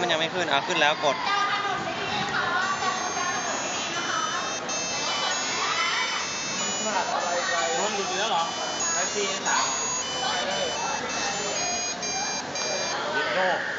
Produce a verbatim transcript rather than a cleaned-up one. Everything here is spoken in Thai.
มันยังไม่ขึ้นอ่ะขึ้นแล้วกดรถหลุดแล้วเหรอไอซีสามไปเลย